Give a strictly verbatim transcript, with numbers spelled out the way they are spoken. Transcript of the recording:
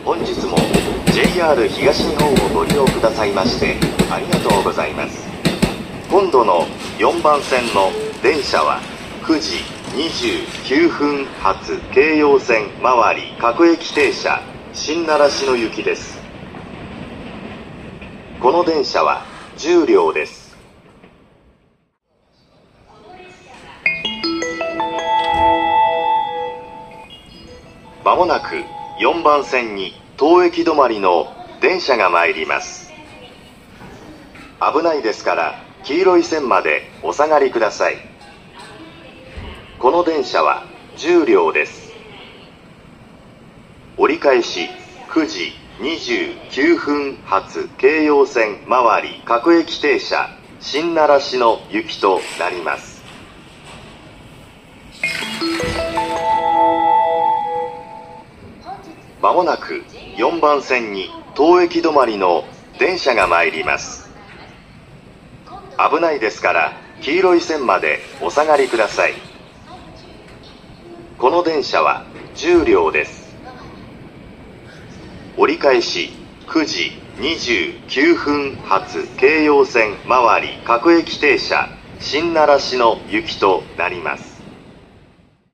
本日も ジェイアール 東日本をご利用くださいましてありがとうございます。今度のよんばん線の電車はくじにじゅうきゅうふん発京葉線回り各駅停車新習志野行きです。この電車はじゅうりょうです。まもなくよんばん線に当駅止まりの電車が参ります。危ないですから黄色い線までお下がりください。この電車はじゅうりょうです。折り返しくじにじゅうきゅうふん発京葉線回り各駅停車新習志野行きとなります。まもなくよんばん線に当駅止まりの電車が参ります。危ないですから黄色い線までお下がりください。この電車はじゅうりょうです。折り返しくじにじゅうきゅうふん発京葉線回り各駅停車新習志野行きとなります。